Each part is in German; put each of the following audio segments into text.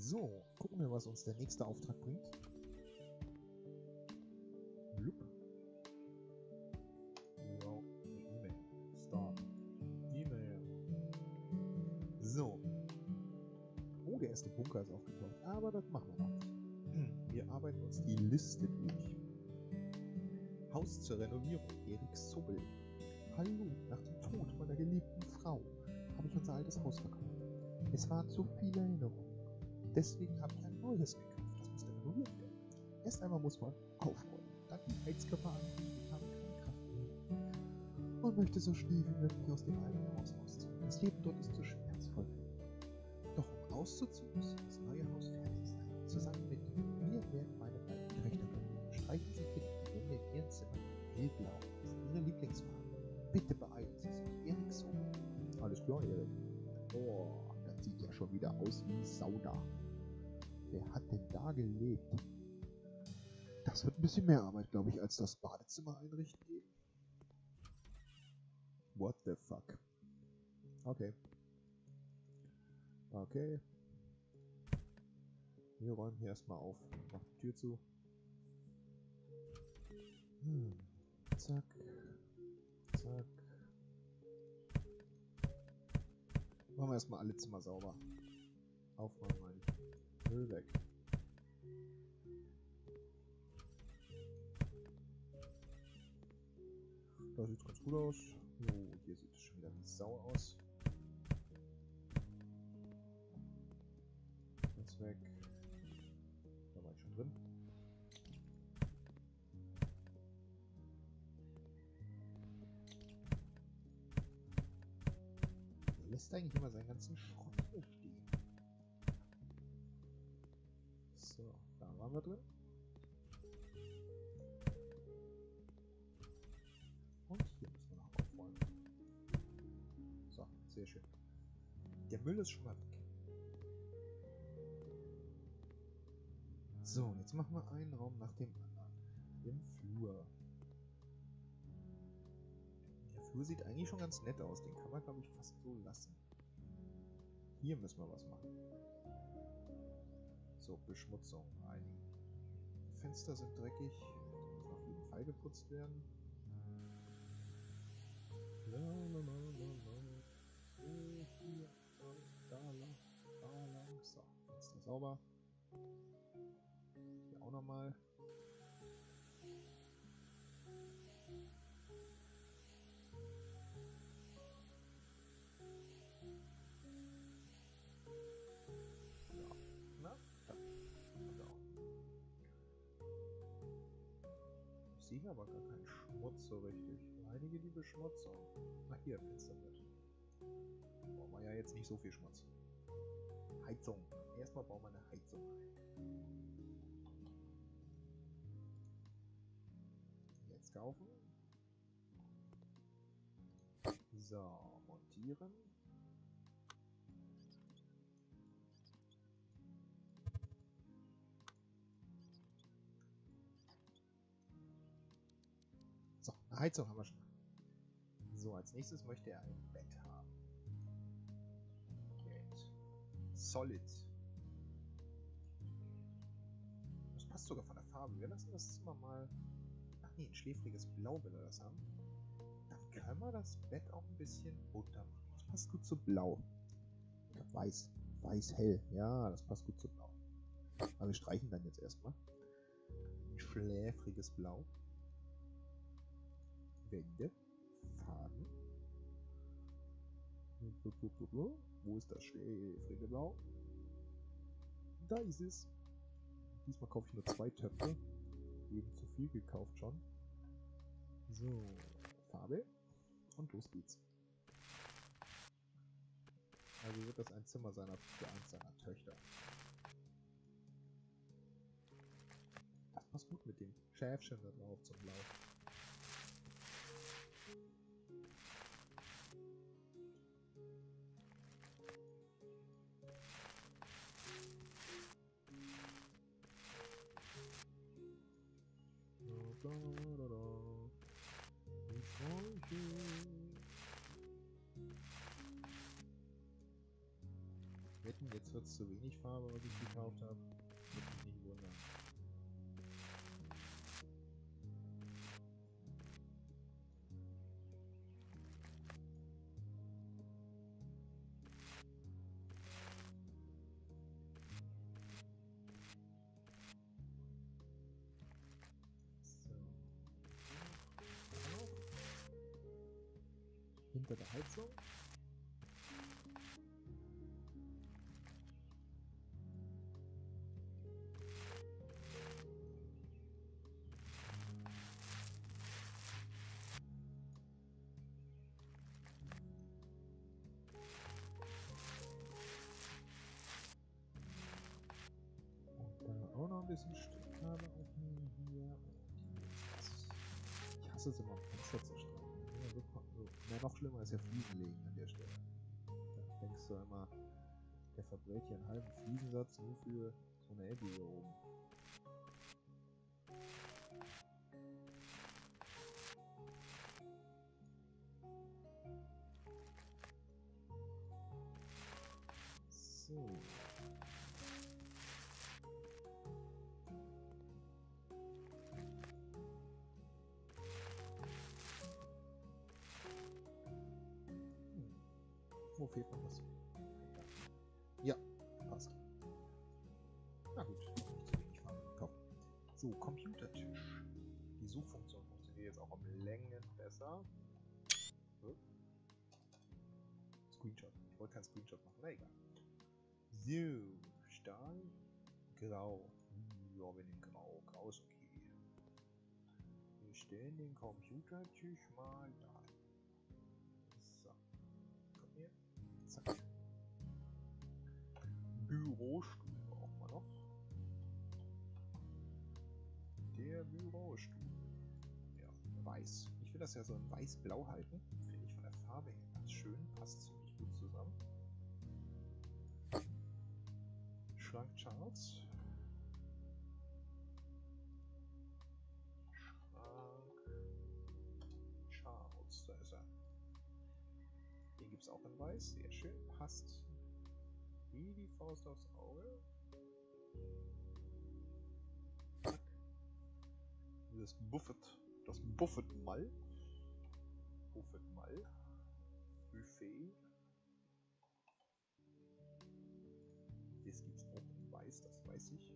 So, gucken wir, was uns der nächste Auftrag bringt. Blub. Ja, E-Mail. Start. E-Mail. So. Oh, der erste Bunker ist aufgetaucht. Aber das machen wir noch nicht. Wir arbeiten uns die Liste durch. Haus zur Renovierung. Erik Sobel. Hallo, nach dem Tod meiner geliebten Frau habe ich unser altes Haus verkauft. Es waren zu viele Erinnerungen. Deswegen habe ich ein neues gekauft. Das musste renoviert werden. Erst einmal muss man aufräumen, dann die Heizkörper anbringen, ich habe keine Kraft mehr. Man möchte so schnell wie möglich aus dem alten Haus ausziehen. Das Leben dort ist zu schmerzvoll. Doch um auszuziehen, muss das neue Haus fertig sein. Zusammen mit mir werden meine beiden Töchter kommen. Streichen Sie bitte die Wände in Ihren Zimmern hellblau. Das ist Ihre Lieblingsfarbe. Bitte beeilen Sie sich. Erik so. Alles klar, Erik. Oh, das sieht ja schon wieder aus wie Sauda. Wer hat denn da gelebt? Das wird ein bisschen mehr Arbeit, glaube ich, als das Badezimmer einrichten eben. What the fuck? Okay. Okay. Wir räumen hier erstmal auf. Mach die Tür zu. Zack. Zack. Machen wir erstmal alle Zimmer sauber. Aufräumen, meine ich. Müll weg. Da sieht es ganz gut aus. Oh, hier sieht es schon wieder wie Sau aus. Das weg. Da war ich schon drin. Der lässt eigentlich immer seinen ganzen Schrott hier stehen. So, da waren wir drin. Und hier müssen wir noch aufräumen. So, sehr schön. Der Müll ist schon mal weg. So, jetzt machen wir einen Raum nach dem anderen. Im Flur. Der Flur sieht eigentlich schon ganz nett aus. Den kann man, glaube ich, fast so lassen. Hier müssen wir was machen. So, Beschmutzung reinigen. Die Fenster sind dreckig. Die müssen auf jeden Fall geputzt werden. La, la, la, la, la. Hier, da lang, da lang. So, Fenster sauber. Hier auch nochmal. Ja, na, da. Ich sehe aber gar keinen Schmutz so richtig. Einige die Beschmutzung. Ach hier, Fensterbrett. Brauchen wir ja jetzt nicht so viel Schmutz. Heizung. Erstmal bauen wir eine Heizung ein. Jetzt kaufen. So, montieren. So, eine Heizung haben wir schon. So, als nächstes möchte er ein Bett haben. Bett. Solid. Das passt sogar von der Farbe. Wir lassen das Zimmer mal... Ach nee, ein schläfriges Blau will er das haben. Dann können wir das Bett auch ein bisschen bunter machen. Das passt gut zu Blau. Ich glaube weiß. Weiß hell. Ja, das passt gut zu Blau. Aber wir streichen dann jetzt erstmal. Ein schläfriges Blau. Wände. Faden. Wo ist das schläfrige Blau? Da ist es. Diesmal kaufe ich nur 2 Töpfe. Eben zu viel gekauft schon. So, Farbe. Und los geht's. Also wird das ein Zimmer für eins seiner Töchter. Das passt gut mit dem Schäfchen da drauf zum Blau. Wir hätten Rechts wird es zu wenig Farbe, was ich gekauft habe. Würde mich nicht wundern. Hinter der Heizung. Und dann auch noch ein bisschen Steckfarbe aufnehmen hier. Ich hasse es immer, am Fenster zu streichen. Ja, noch schlimmer ist ja Fliesen legen an der Stelle. Da denkst du immer, der verbrät hier einen halben Fliesensatz nur für so eine Ecke hier oben. So. Wo fehlt noch was? Ja, passt. Na gut, noch nicht zu wenig Farbe gekauft. So, Computertisch. Die Suchfunktion funktioniert jetzt auch um Längen besser. Screenshot. Ich wollte keinen Screenshot machen, na egal. So, Stahl, Grau. Ja, wir nehmen Grau. Grau ist okay. Wir stellen den Computertisch mal da. So. Komm hier. Zack. Bürostuhl brauchen wir noch. Der Bürostuhl. Ja, weiß. Ich will das ja so in weiß-blau halten. Finde ich von der Farbe her ganz schön. Passt ziemlich gut zusammen. Schrank Charles. Schrank Charles. Da ist er. Den gibt es auch in weiß. Sehr schön. Passt wie die Faust aufs Auge. Zack. Das Buffet. Das Buffet-Mal. Buffet-Mal. Buffet. Das gibt es auch in weiß, das weiß ich.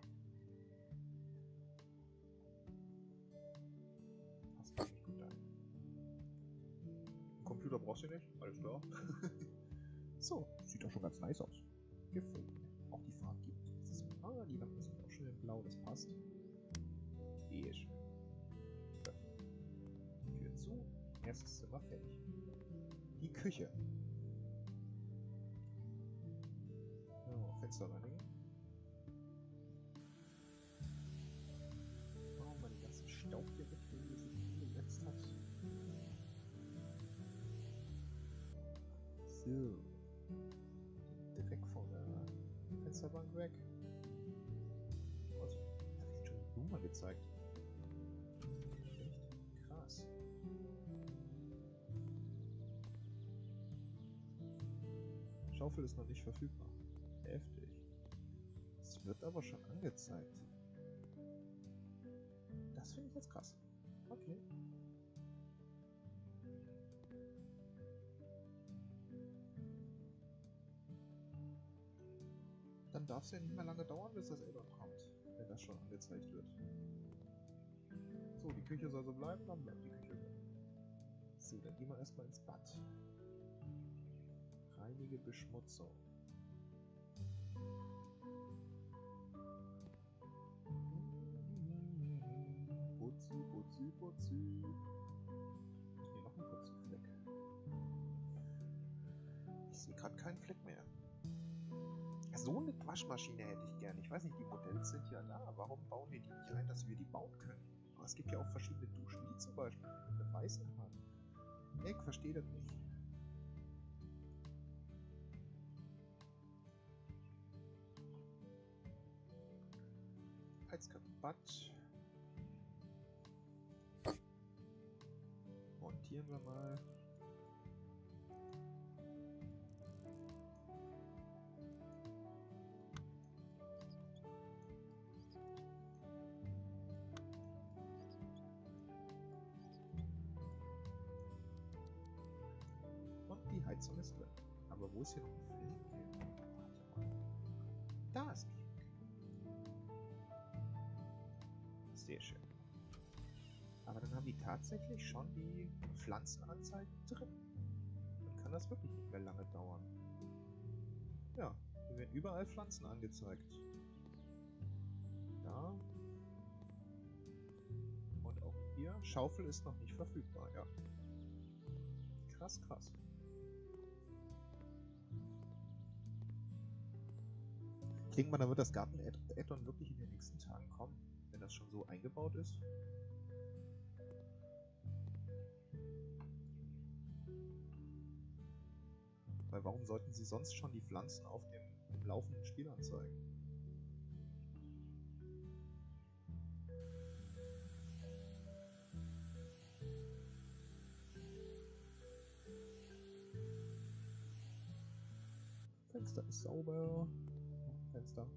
Passt eigentlich gut da. Computer brauchst du nicht, alles klar. So, sieht doch schon ganz nice aus. Gefällt mir. Auch die Farbe gibt es. Die Lampen sind auch schön in blau, das passt. Sehr schön. Tür zu, erstes Zimmer fertig. Die Küche. Ja, Fenster reinigen. Machen wir den ganzen Staub hier weg, den hier sich hingesetzt hat. So. Den Dreck von der Fensterbank weg. Also, da wird schon die Nummer gezeigt. Echt krass. Schaufel ist noch nicht verfügbar. Heftig. Es wird aber schon angezeigt. Das finde ich jetzt krass. Okay. Dann darf es ja nicht mehr lange dauern, bis das Add-on kommt, wenn das schon angezeigt wird. So, die Küche soll so bleiben, dann bleibt die Küche so. So, dann gehen wir erstmal ins Bad. Reinige Beschmutzung. Putzi, putzi, putzi. Hier noch ein Putzfleck. Ich sehe gerade keinen Fleck mehr. So eine Waschmaschine hätte ich gern. Ich weiß nicht, die Modells sind ja da. Warum bauen wir die nicht ein, dass wir die bauen können? Aber es gibt ja auch verschiedene Duschen, wie zum Beispiel eine weiße haben. Ich verstehe das nicht. Heizkörperbad. Montieren wir mal. die Heizung ist drin. Aber wo ist hier noch ein Flink? Warte mal. Da ist ein Flink. Sehr schön. Aber dann haben die tatsächlich schon die Pflanzenanzeigen drin. Dann kann das wirklich nicht mehr lange dauern. Ja, hier werden überall Pflanzen angezeigt. Da. Und auch hier. Schaufel ist noch nicht verfügbar, ja. Krass, krass. Ich denke mal, da wird das Garten-Add-on wirklich in den nächsten Tagen kommen, wenn das schon so eingebaut ist. Weil warum sollten sie sonst schon die Pflanzen auf dem laufenden Spiel anzeigen? Fenster ist sauber. Fenster.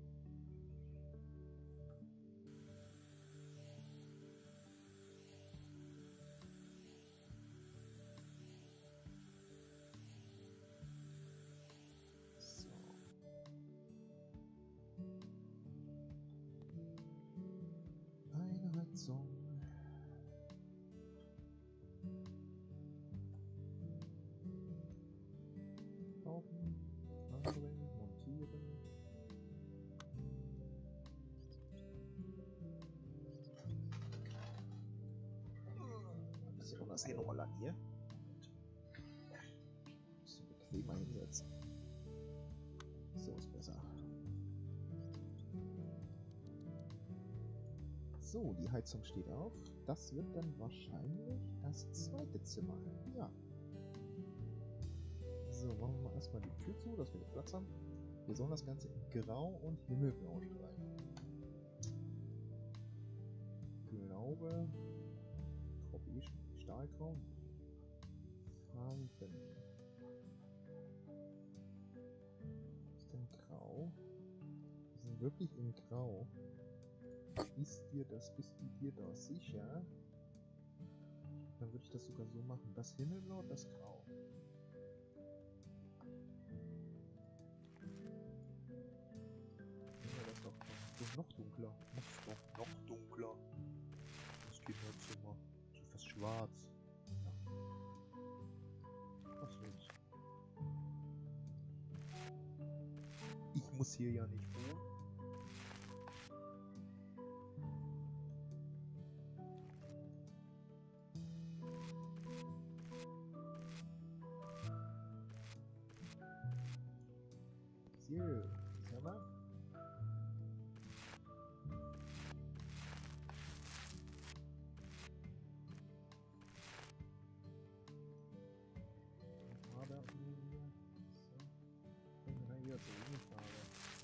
So. Eine Heizung. Kaufen. Anbringen. Montieren. Ein bisschen um das hinrollern hier. Ein bisschen bequemer hinsetzen. So ist besser. So, die Heizung steht auf. Das wird dann wahrscheinlich das zweite Zimmer. Ja. So, machen wir mal erstmal die Tür zu, dass wir den Platz haben. Wir sollen das Ganze in Grau und Himmelblau streichen. Ich glaube, Stahlgrau. Farben. Was ist denn Grau? Wir sind wirklich in Grau. Bist du dir da sicher? Dann würde ich das sogar so machen. Das Himmelblau, das Grau. Ja, das ist doch noch dunkler. Das ist doch noch dunkler. Das Kinderzimmer. Das ist fast schwarz. Ja. Was willst du? Ich muss hier ja nicht wohnen. So, sag mal. Aber dann rein wieder zur Frage.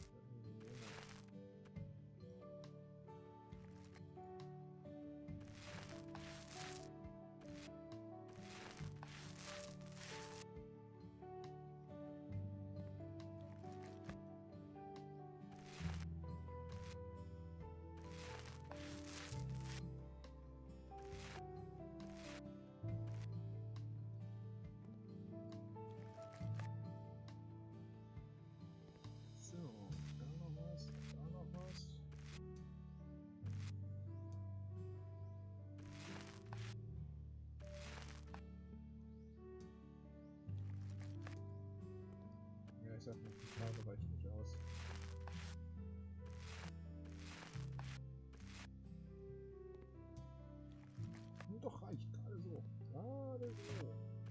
So, da noch was, da noch was. Ja, ich sag mal, die Farbe reicht nicht aus. Doch, reicht gerade so. Gerade so.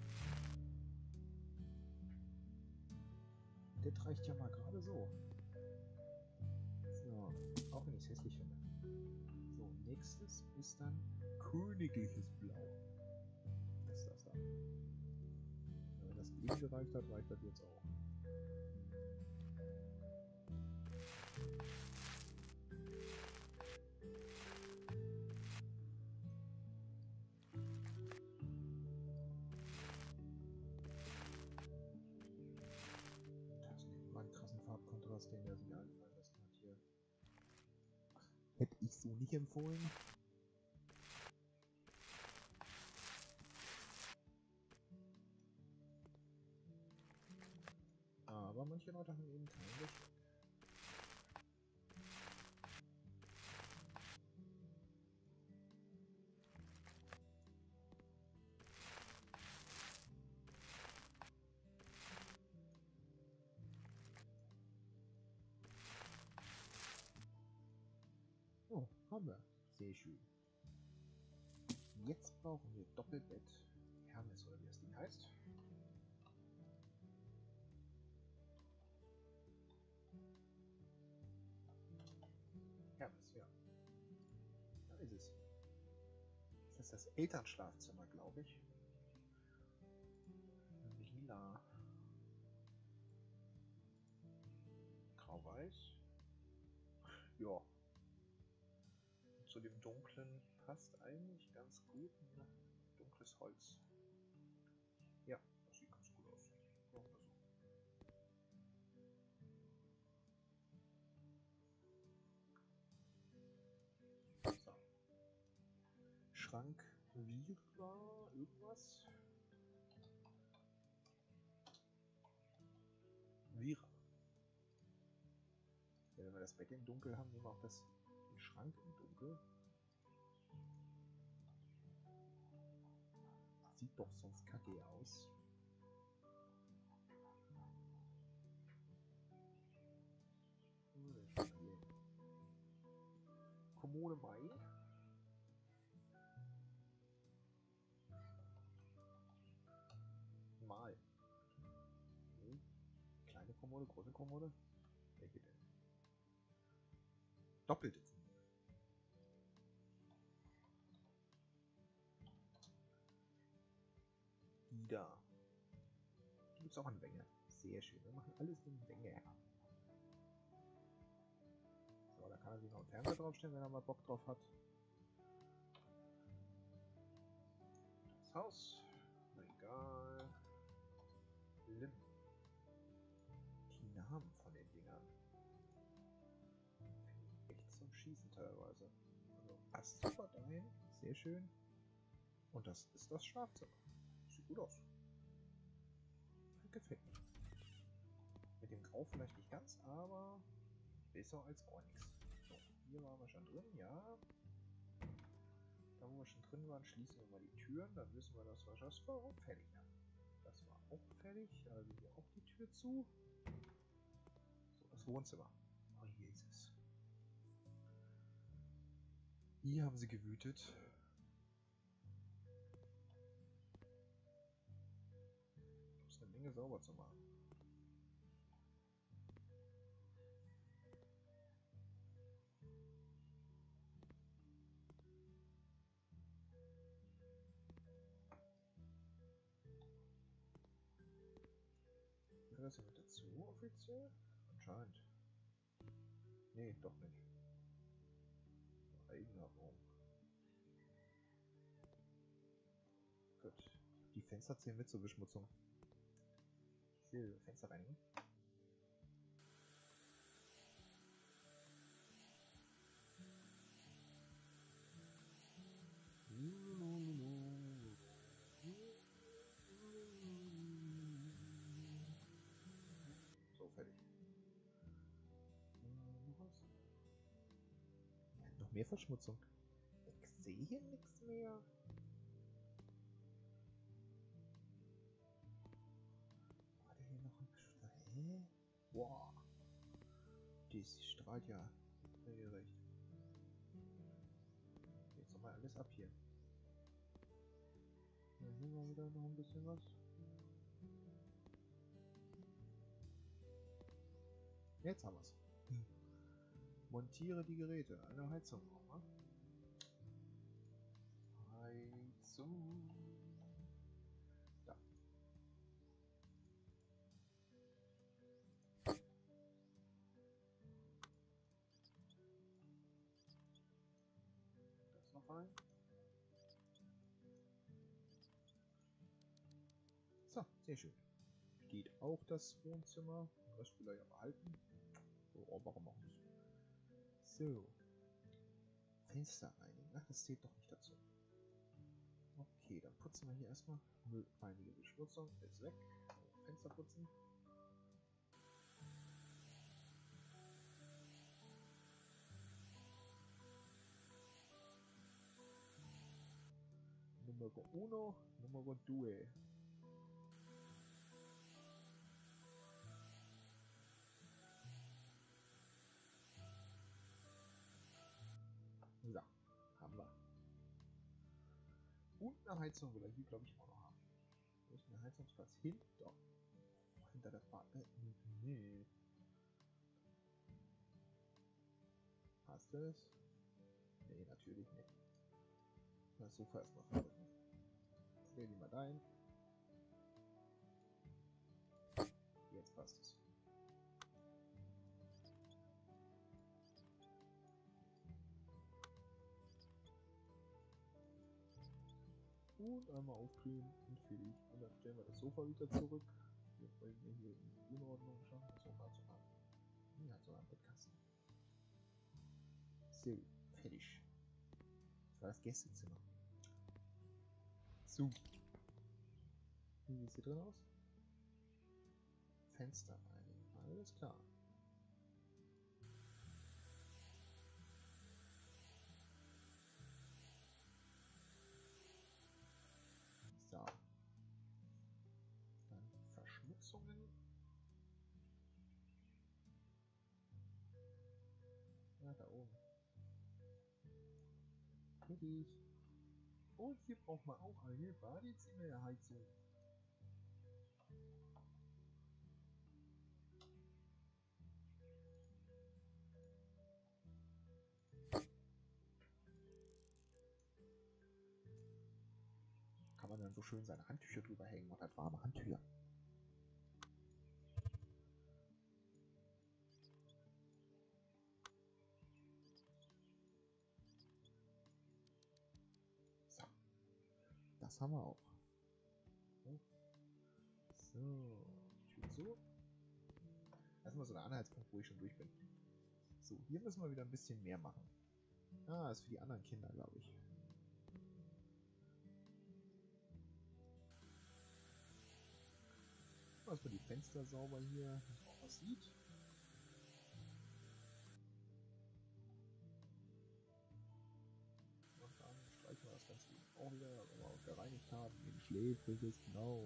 Das reicht ja mal gerade so. So, auch wenn ich es hässlich finde. So, nächstes ist dann königliches Blau. Das ist das da. Ja, wenn das eben gereicht hat, reicht das jetzt auch. Farbkontrast, den der sich einfallen lassen hat hier. Hätte ich so nicht empfohlen. Aber manche Leute haben eben keinen Geschmack. Oh, haben wir. Sehr schön. Jetzt brauchen wir Doppelbett. Hermes oder wie das Ding heißt. Hermes, ja. Da ist es. Das ist das Elternschlafzimmer, glaube ich. Lila. Grau-Weiß. Ja. Zu dem Dunklen passt eigentlich ganz gut. Ne? Dunkles Holz. Ja, das sieht ganz gut aus. Ja, also. So. Schrank Vira, irgendwas. Vira. Ja, wenn wir das Bett im Dunkel haben, nehmen wir auch den Schrank im Dunkel. Sieht doch sonst kacke aus. Kommode Mai. Mal. Okay. Kleine Kommode, große Kommode. Welche denn? Doppelte Kommode. Die da. Die gibt es auch in Menge. Sehr schön. Wir machen alles in Menge. So, da kann er sich noch einen Fernseher draufstellen, wenn er mal Bock drauf hat. Das Haus. Regal. Lim. Die Namen von den Dingern. Finde ich echt zum Schießen teilweise. Also Astropparteien. Sehr schön. Und das ist das Schlafzimmer. Sieht gut aus. Gefällt mir. Mit dem Grau vielleicht nicht ganz, aber besser als gar nichts. So, hier waren wir schon drin, ja. Da wo wir schon drin waren, schließen wir mal die Türen. Dann wissen wir, dass wir das war auch fertig haben. Das war auch fertig, also hier auch die Tür zu. So, das Wohnzimmer. Oh, hier ist es. Hier haben sie gewütet. Um es eine Menge sauber zu machen. Gehört das hier mit dazu offiziell? Anscheinend. Nee, doch nicht. Eigenwerbung. Gut. Die Fenster zählen mit zur Beschmutzung. Ich will Fenster reinigen. So, fertig. Ja, noch mehr Verschmutzung. Ich sehe hier nichts mehr. War der hier noch ein bisschen? Hä? Wow. Das strahlt ja regelrecht. Jetzt nochmal alles ab hier. Hier war wieder noch ein bisschen was. Jetzt haben wir es. Montiere die Geräte. Eine Heizung noch, ne? Heizung. Da. Das noch rein. So, sehr schön. Steht auch das Wohnzimmer. Das will er ja behalten. Oh, warum auch nicht? So. Fenster reinigen. Ach, das zählt doch nicht dazu. Okay, dann putzen wir hier erstmal. Müllreinige Beschmutzung ist weg. Fenster putzen. Numero uno, Numero due. So, haben wir. Und eine Heizung will er hier, glaube ich, immer noch haben. Wo ist denn der Heizungsplatz? Hinter der Fahrt. Nee. Passt das? Nee, natürlich nicht. Das Sofa erstmal verrücken. Dreh die mal rein. Jetzt passt es. Und einmal aufkühlen und fertig. Und dann stellen wir das Sofa wieder zurück. Wir wollen hier in die Unordnung schaffen. Das Sofa hat sogar einen Bettkasten. So, fertig. Das war das Gästezimmer. So. Wie sieht es hier drin aus? Fenster einigen. Alles klar. So. Dann Verschmutzungen. Ja, da oben. Fertig. Und hier braucht man auch eine Badezimmerheizung. Kann man dann so schön seine Handtücher drüber hängen und hat warme Handtücher. So. Das haben wir auch. So. Tür zu. Das ist mal so ein Anhaltspunkt, wo ich schon durch bin. So, hier müssen wir wieder ein bisschen mehr machen. Ah, ist für die anderen Kinder, glaube ich. Erstmal die Fenster sauber hier, dass man auch was sieht. Und dann streichen wir das Ganze auch wieder, wenn wir auch gereinigt haben, den schläfriges, genau.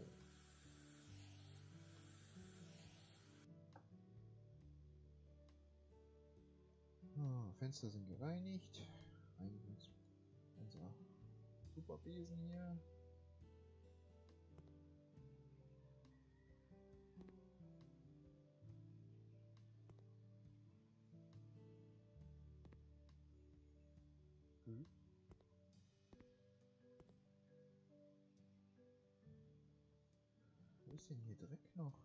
Ah, Fenster sind gereinigt. Reinigen uns unser Superbesen hier. Wo ist denn hier Dreck noch?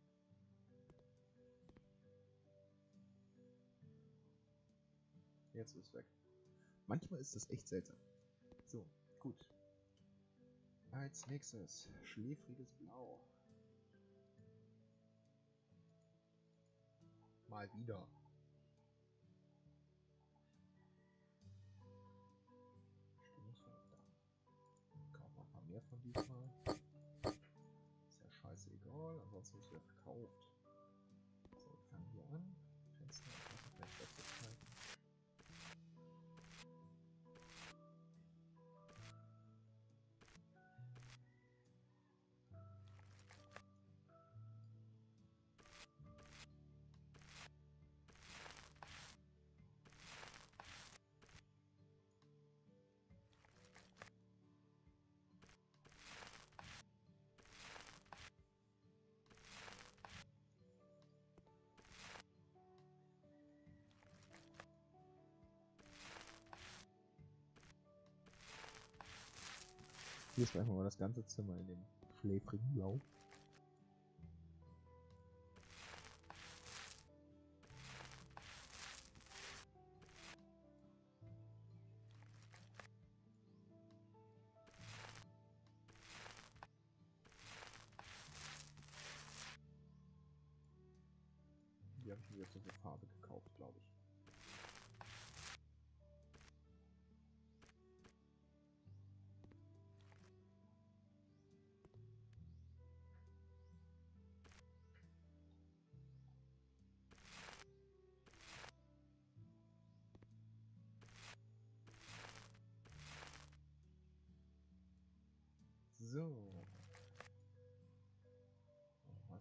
Jetzt ist es weg. Manchmal ist das echt seltsam. So, gut. Als nächstes schläfriges Blau. Mal wieder. Stimmungsverlust. Kaufen wir ein paar mehr von diesmal. Ist ja scheißegal, ansonsten ist wieder verkauft. So, wir fangen hier an. Fenster, Fenster zu halten. Hier streichen wir mal das ganze Zimmer in dem schläfrigen Blau. Die habe ich mir jetzt so eine Farbe gekauft, glaube ich.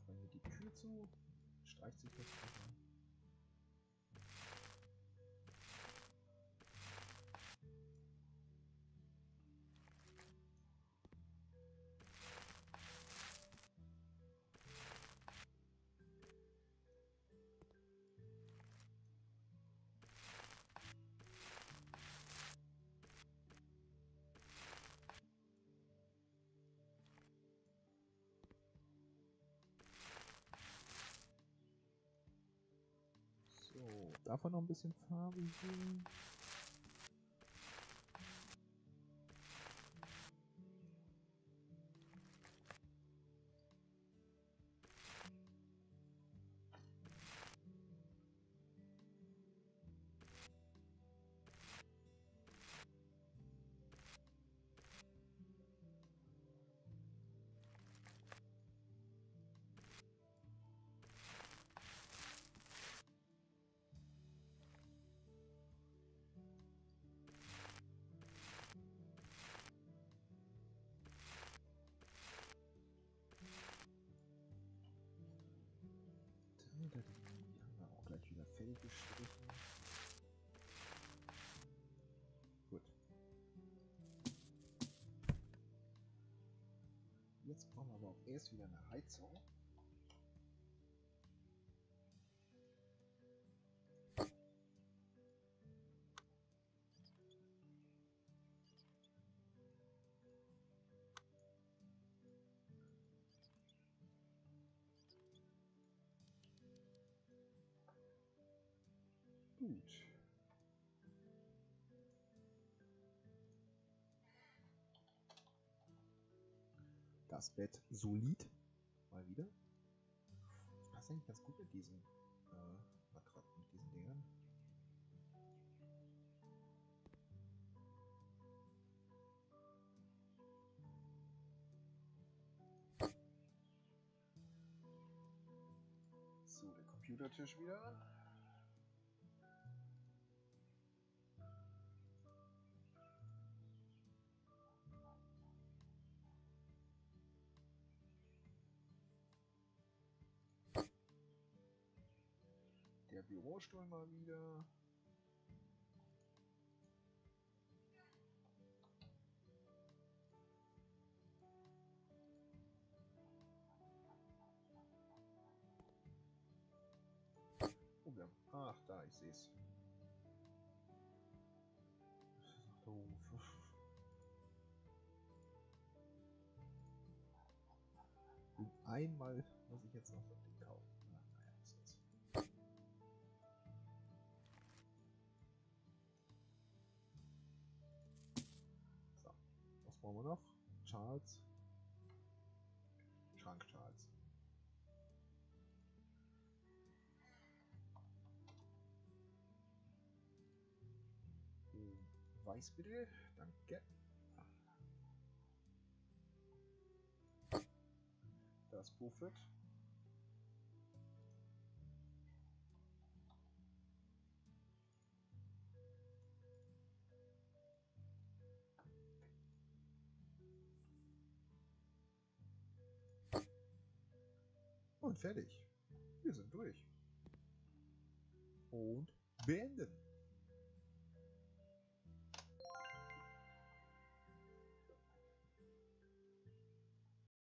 Machen wir hier die Tür zu. Streicht sich das besser. So, davon noch ein bisschen Farbe hier. Die haben wir auch gleich wieder Fell gestrichen. Gut. Jetzt brauchen wir aber auch erst wieder eine Heizung. Gut. Das Bett solid. Mal wieder. Das passt eigentlich ganz gut mit diesen Matratzen, mit diesen Dingern. So, der Computertisch wieder. Der Bürostuhl mal wieder. Oh, wir haben. Ach, da, ich sehe es. Doof. Und einmal muss ich jetzt noch das Ding kaufen. Ach, naja, was soll's. So, was brauchen wir noch? Charles. Schrank Charles. Weiß bitte, danke. Das Buffet. Und fertig. Wir sind durch. Und beenden.